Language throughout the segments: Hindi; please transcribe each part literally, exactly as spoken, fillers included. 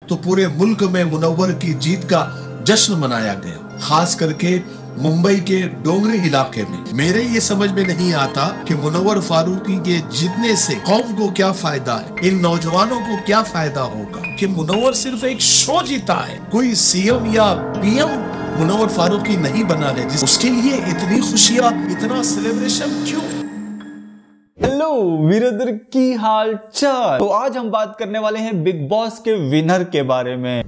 तो पूरे मुल्क में मुनव्वर की जीत का जश्न मनाया गया, खास करके मुंबई के डोंगरी इलाके में। मेरे ये समझ में नहीं आता कि मुनव्वर फारूकी के जीतने से कौम को क्या फायदा है, इन नौजवानों को क्या फायदा होगा कि मुनव्वर सिर्फ एक शो जीता है, कोई सीएम या पीएम मुनव्वर फारूकी नहीं बना रहे, उसके लिए इतनी खुशियां, इतना सेलिब्रेशन क्यों? हेलो वीरेंद्र, की हाल चाल। तो आज हम बात करने वाले हैं बिग बॉस के विनर के बारे में।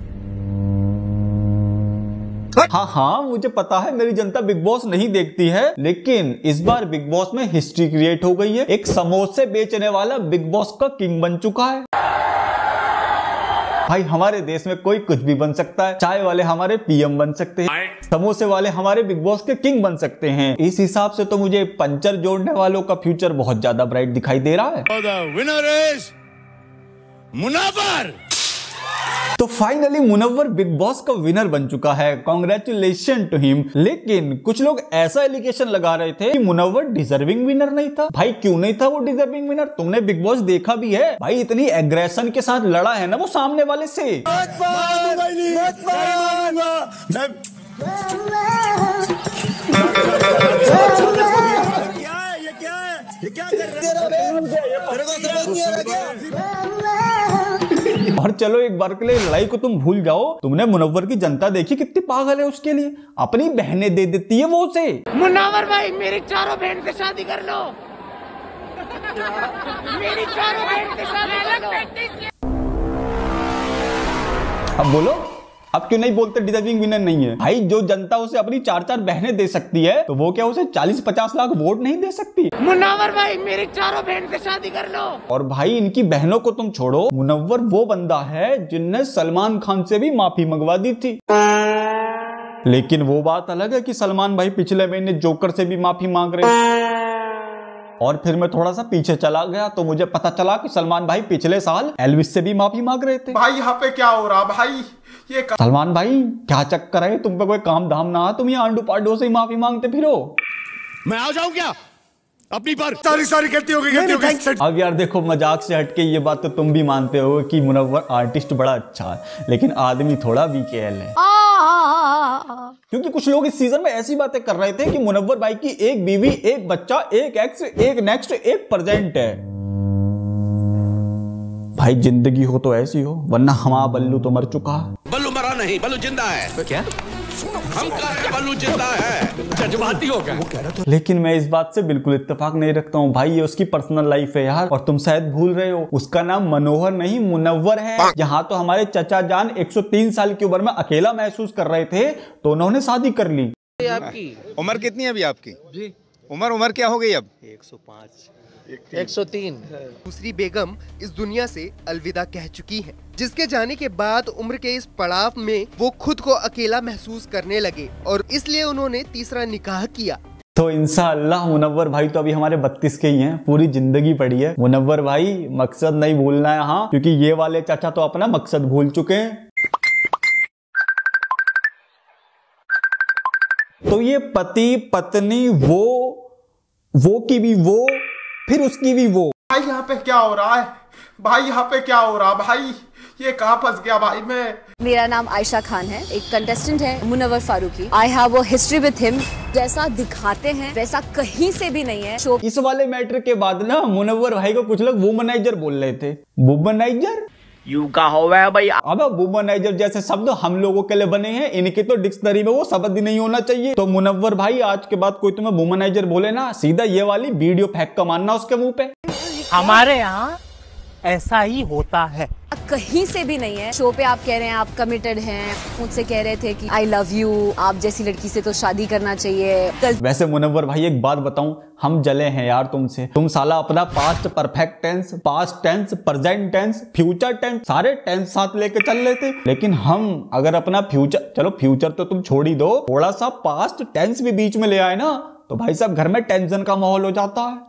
हाँ हाँ मुझे पता है मेरी जनता बिग बॉस नहीं देखती है, लेकिन इस बार बिग बॉस में हिस्ट्री क्रिएट हो गई है। एक समोसे बेचने वाला बिग बॉस का किंग बन चुका है। भाई हमारे देश में कोई कुछ भी बन सकता है। चाय वाले हमारे पीएम बन सकते हैं, समोसे वाले हमारे बिग बॉस के किंग बन सकते हैं। इस हिसाब से तो मुझे पंचर जोड़ने वालों का फ्यूचर बहुत ज्यादा ब्राइट दिखाई दे रहा है। The winner is Munawar. तो फाइनली मुनव्वर बिग बॉस का विनर बन चुका है, कांग्रेचुलेशन टू हिम। लेकिन कुछ लोग ऐसा एलिगेशन लगा रहे थे कि मुनव्वर डिजर्विंग विनर नहीं था। भाई क्यों नहीं था वो डिजर्विंग विनर? तुमने बिग बॉस देखा भी है भाई, इतनी एग्रेशन के साथ लड़ा है ना वो सामने वाले से। और चलो एक बार के लिए लड़ाई को तुम भूल जाओ। तुमने मुनव्वर की जनता देखी कितनी पागल है उसके लिए, अपनी बहनें दे देती है वो उसे। मुनव्वर भाई मेरी चारों बहन से शादी कर लो, मेरी चारों बहन से शादी कर लो। अब बोलो, अब क्यों नहीं बोलते डिजर्विंग विनर नहीं है? भाई जो जनता उसे अपनी चार चार बहनें दे सकती है, तो वो क्या उसे चालीस पचास लाख वोट नहीं दे सकती? मुनव्वर भाई मेरी चारों बहन से शादी कर लो। और भाई इनकी बहनों को तुम छोड़ो, मुनव्वर वो बंदा है जिनने सलमान खान से भी माफी मंगवा दी थी। लेकिन वो बात अलग है कि सलमान भाई पिछले महीने जोकर से भी माफी मांग रहे। और फिर मैं थोड़ा सा पीछे चला गया तो मुझे पता चला कि सलमान भाई पिछले साल एल्विस से भी माफी मांग रहे थे। भाई यहाँ पे क्या हो रहा भाई? ये सलमान भाई क्या चक्कर है, तुम पे कोई काम धाम ना, तुम ये आंडू पांडू से ही माफी मांगते फिरो। मैं आ जाऊं क्या अपनी पर? सारी सारी गलती हो गई, गलती हो गई। अब यार देखो, मजाक से हटके ये बात तो तुम भी मानते हो कि मुनव्वर आर्टिस्ट बड़ा अच्छा है, लेकिन आदमी थोड़ा बीकेएल है। क्योंकि कुछ लोग इस सीजन में ऐसी बातें कर रहे थे कि मुनव्वर भाई की एक बीवी, एक बच्चा, एक एक्स, एक नेक्स्ट, एक प्रेजेंट है। भाई जिंदगी हो तो ऐसी हो, वरना हमारा बल्लू तो मर चुका है। बल्लू मरा नहीं, बल्लू जिंदा है। क्या? हम कहते बल्लू जिंदा है, जज्बाती हो गया। लेकिन मैं इस बात से बिल्कुल इत्तेफाक नहीं रखता हूँ भाई, ये उसकी पर्सनल लाइफ है यार। और तुम शायद भूल रहे हो, उसका नाम मनोहर नहीं मुनव्वर है। यहाँ तो हमारे चचा जान एक सौ तीन साल की उम्र में अकेला महसूस कर रहे थे, तो उन्होंने शादी कर ली। आपकी उम्र कितनी है अभी आपकी? जी उम्र उम्र क्या हो गई अब? एक सौ पाँच, एक सौ तीन। दूसरी बेगम इस दुनिया से अलविदा कह चुकी हैं, जिसके जाने के बाद उम्र के इस पड़ाव में वो खुद को अकेला महसूस करने लगे और इसलिए उन्होंने तीसरा निकाह किया। तो इंशाअल्लाह मुनव्वर भाई तो अभी हमारे बत्तीस के ही हैं, पूरी जिंदगी पड़ी है। मुनव्वर भाई मकसद नहीं भूलना है, हाँ, क्योंकि ये वाले चाचा तो अपना मकसद भूल चुके हैं। तो ये पति पत्नी, वो वो की भी वो, फिर उसकी भी वो। भाई यहाँ पे क्या हो रहा है? भाई यहाँ पे क्या हो रहा भाई? ये कहाँ फंस गया भाई मैं? मेरा नाम आयशा खान है, एक कंटेस्टेंट है Munawar Faruqui. I have a history with him. जैसा दिखाते हैं वैसा कहीं से भी नहीं है। शो इस वाले मैटर के बाद ना मुनव्वर भाई को कुछ लोग वुमनाइजर बोल रहे थे। वुमनाइजर यू का हो भैया? अब वुमनाइजर जैसे शब्द हम लोगों के लिए बने हैं, इनके तो डिक्शनरी में वो शब्द ही नहीं होना चाहिए। तो मुनव्वर भाई आज के बाद कोई तुम्हें वुमनाइजर बोले ना, सीधा ये वाली वीडियो फेंक का मानना उसके मुंह पे। हमारे यहाँ ऐसा ही होता है, कहीं से भी नहीं है। शो पे आप कह रहे हैं आप कमिटेड हैं, मुझसे कह रहे थे कि आई लव यू, आप जैसी लड़की से तो शादी करना चाहिए। वैसे मुनव्वर भाई एक बात बताऊं, हम जले हैं यार तुमसे। तुम साला अपना past perfect tense, past tense, present tense, future tense, सारे टेंस साथ लेके चल रहे थे। लेकिन हम अगर अपना फ्यूचर, चलो फ्यूचर तो तुम छोड़ ही दो, थोड़ा सा पास्ट टेंस भी बीच में ले आए ना, तो भाई साहब घर में टेंशन का माहौल हो जाता है।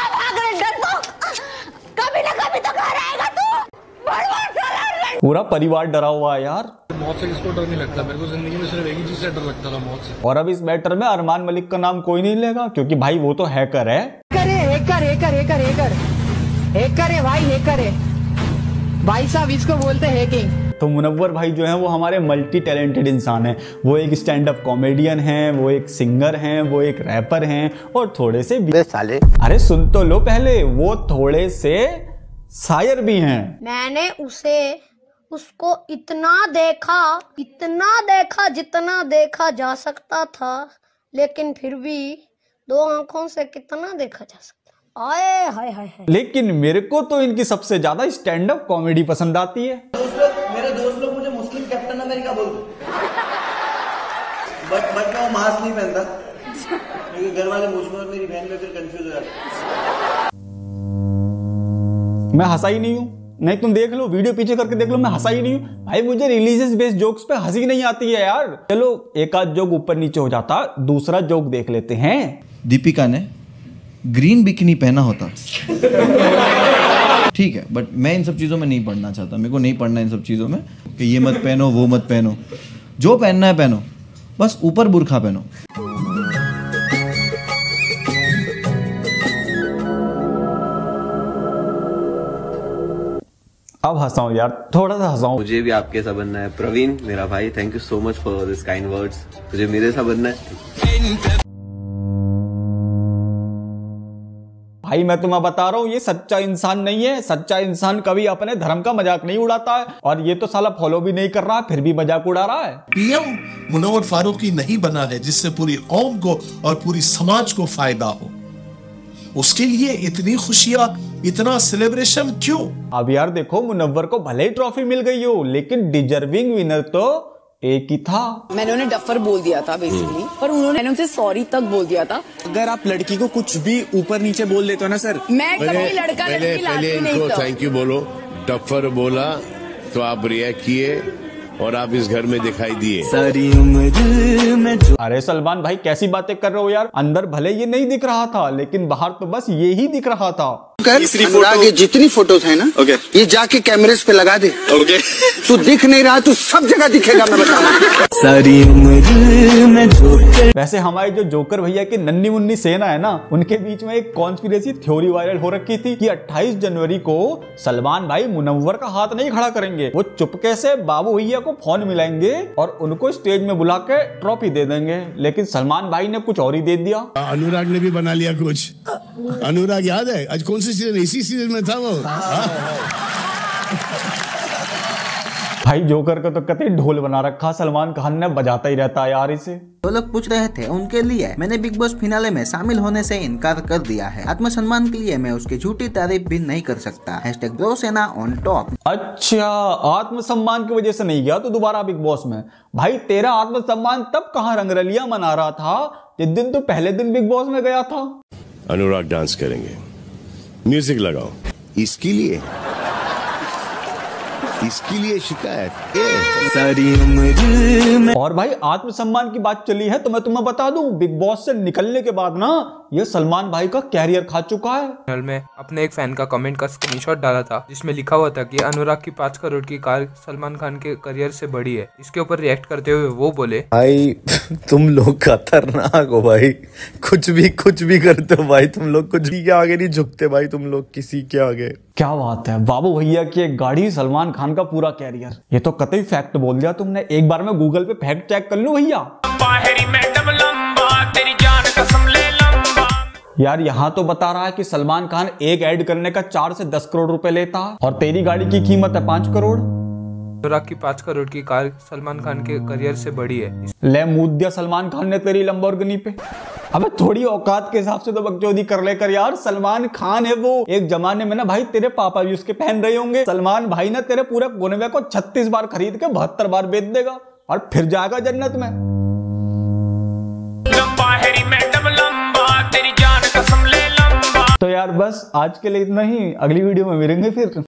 कभी ना कभी तो घर आएगा तू। पूरा परिवार डरा हुआ है यार। मौत से किसको डर नहीं लगता? मेरे को जिंदगी में सिर्फ एक ही चीज से डर लगता था, मौत से। और अब इस मैटर में अरमान मलिक का नाम कोई नहीं लेगा, क्योंकि भाई वो तो हैकर है। करे hacker hacker hacker hacker hacker है भाई, हैकर है। भाई साहब इसको बोलते हैं हैकिंग। तो मुनव्वर भाई जो है वो हमारे मल्टी टैलेंटेड इंसान हैं। वो एक स्टैंड अप कॉमेडियन हैं, वो एक सिंगर हैं, वो एक रैपर हैं और थोड़े से भी साले, अरे सुन तो लो पहले, वो थोड़े से शायर भी हैं। मैंने उसे उसको इतना देखा इतना देखा जितना देखा जा सकता था, लेकिन फिर भी दो आंखों से कितना देखा जा सकता। आए हाय हाय हाय। लेकिन मेरे को तो इनकी सबसे ज्यादा स्टैंड अप कॉमेडी पसंद आती है। दोस्त लोग, मेरे दोस्त लोग मुझे मुस्लिम कैप्टन अमेरिका बोलते, बट बट मैं वो मास्क नहीं पहनता क्योंकि घर वाले मुझ में और मेरी बहन में फिर कंफ्यूज हो जाते। मैं हंसा ही नहीं हूँ, नहीं तुम देख लो वीडियो पीछे करके देख लो, मैं हंसा ही नहीं हूँ भाई। मुझे रिलीजियस बेस्ड जोक्स पे हंसी नहीं आती है यार। चलो एक आध जोक ऊपर नीचे हो जाता, दूसरा जोक देख लेते हैं। दीपिका ने ग्रीन बिकिनी पहना होता, ठीक है, बट मैं इन सब चीज़ों में नहीं पढ़ना चाहता। मेरे को नहीं पढ़ना इन सब चीज़ों में कि ये मत पहनो वो मत पहनो, जो पहनना है पहनो, बस ऊपर बुर्खा पहनो। अब हंसाऊं यार, थोड़ा सा हंसाऊं। मुझे भी आपके सा बनना है। प्रवीण मेरा भाई, thank you so much for this kind words. मुझे मेरे सा बनना है भाई। मैं तुम्हें बता रहा हूँ ये सच्चा इंसान नहीं है। सच्चा इंसान कभी अपने धर्म का मजाक नहीं उड़ाता है, और ये तो साला फॉलो भी नहीं कर रहा है, फिर भी मजाक उड़ा रहा है। पीएम मुनव्वर फारूकी नहीं बना है जिससे पूरी कौम को और पूरी समाज को फायदा हो। उसके लिए इतनी खुशियां, इतना सेलिब्रेशन क्यों? अब यार देखो, मुनव्वर को भले ही ट्रॉफी मिल गई हो, लेकिन डिजर्विंग विनर तो एक ही था। मैंने उन्हें डफर बोल दिया था बेसिकली, पर उन्होंने मैंने उनसे सॉरी तक बोल दिया था। अगर आप लड़की को कुछ भी ऊपर नीचे बोल देते हो ना सर, मैं कभी लड़का लड़की लाती नहीं। थैंक यू बोलो, डफर बोला तो आप रिएक्ट किए और आप इस घर में दिखाई दिए। सारी उम्र में जो... अरे सलमान भाई कैसी बातें कर रहे हो यार। अंदर भले ये नहीं दिख रहा था, लेकिन बाहर तो बस ये ही दिख रहा था। अनुराग, ये जितनी फोटोज है ना, okay. ये जाके कैमरेस पे लगा दे। okay. तू दिख नहीं रहा, तू सब जगह दिखेगा, मैं बता रहा हूँ। सारी उम्र में जोकर। वैसे हमारे जो जोकर भैया की नन्ही मुन्नी सेना है ना, उनके बीच में एक कॉन्स्पिरेसी थ्योरी वायरल हो रखी थी कि अट्ठाईस जनवरी को सलमान भाई मुनव्वर का हाथ नहीं खड़ा करेंगे। वो चुपके से बाबू भैया को फोन मिलाएंगे और उनको स्टेज में बुला के ट्रॉफी दे देंगे। लेकिन सलमान भाई ने कुछ और ही दे दिया। अनुराग ने भी बना लिया कुछ। अनुराग याद है आज कौन सी सीजन, इसी सीजन में था वो। भाई जोकर को तो कतई ढोल बना रखा सलमान खान ने, बजाता ही रहता है यार इसे। तो लोग पूछ रहे थे उनके लिए मैंने बिग बॉस फिनाले में शामिल होने से इनकार कर दिया है। आत्मसम्मान के लिए मैं उसकी झूठी तारीफ भी नहीं कर सकता। हैशटैग ब्रो सेना ऑन टॉप। अच्छा, आत्मसम्मान की वजह से नहीं गया तो दोबारा बिग बॉस में। भाई तेरा आत्मसम्मान तब कहाँ रंगरलिया मना रहा था जिस दिन तू पहले दिन बिग बॉस में गया था। अनुराग डांस करेंगे, म्यूजिक लगाओ। इसके लिए इसके लिए शिकायत सारी उम्र में। और भाई आत्मसम्मान की बात चली है तो मैं तुम्हें बता दूं, बिग बॉस से निकलने के बाद ना ये सलमान भाई का कैरियर खा चुका है। चैनल में अपने एक फैन का कमेंट का स्क्रीनशॉट डाला था जिसमें लिखा हुआ था कि अनुराग की पाँच करोड़ की कार सलमान खान के करियर से बड़ी है। इसके ऊपर रिएक्ट करते हुए वो बोले, भाई तुम लोग खतरनाक हो भाई, कुछ भी कुछ भी करते हो भाई तुम लोग, कुछ भी के आगे नहीं झुकते भाई तुम लोग किसी के आगे। क्या बात है, बाबू भैया की एक गाड़ी, सलमान खान का पूरा कैरियर। ये तो कतई फैक्ट बोल दिया तुमने। एक बार मैं गूगल पे फैक्ट चेक कर लूं भैया। यार यहाँ तो बता रहा है कि सलमान खान एक ऐड करने का चार से दस करोड़ रुपए लेता है और तेरी गाड़ी की कीमत है पांच करोड़। अनुराग की पाँच करोड़ की कार सलमान खान के करियर से बड़ी है। ले मूद दिया सलमान खान ने तेरी लंबोर्गिनी पे। अबे थोड़ी औकात के हिसाब से तो बकचोदी कर लेकर यार। सलमान खान है वो। एक जमाने में ना भाई तेरे पापा भी उसके पहन रहे होंगे। सलमान भाई ना तेरे पूरे गुनवे को छत्तीस बार खरीद के बहत्तर बार बेच देगा और फिर जाएगा जन्नत में। तो यार बस आज के लिए इतना ही। अगली वीडियो में मिलेंगे फिर।